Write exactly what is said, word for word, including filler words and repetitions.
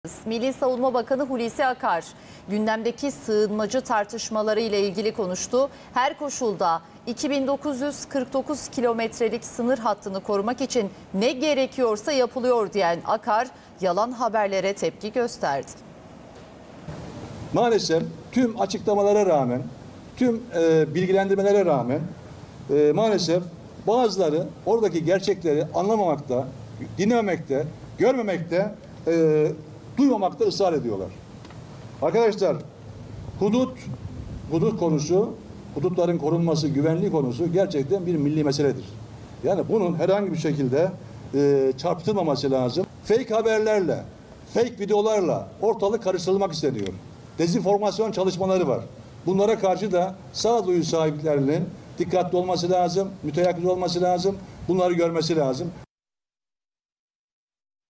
Milli Savunma Bakanı Hulusi Akar gündemdeki sığınmacı tartışmaları ile ilgili konuştu. Her koşulda iki bin dokuz yüz kırk dokuz kilometrelik sınır hattını korumak için ne gerekiyorsa yapılıyor diyen Akar yalan haberlere tepki gösterdi. Maalesef tüm açıklamalara rağmen, tüm e, bilgilendirmelere rağmen e, maalesef bazıları oradaki gerçekleri anlamamakta, dinlememekte, görmemekte, e, duymamakta ısrar ediyorlar. Arkadaşlar, hudut, hudut konusu, hudutların korunması, güvenliği konusu gerçekten bir milli meseledir. Yani bunun herhangi bir şekilde e, çarpıtılmaması lazım. Fake haberlerle, fake videolarla ortalık karıştırılmak isteniyor. Dezinformasyon çalışmaları var. Bunlara karşı da sağduyu sahiplerinin dikkatli olması lazım, müteyakkız olması lazım, bunları görmesi lazım.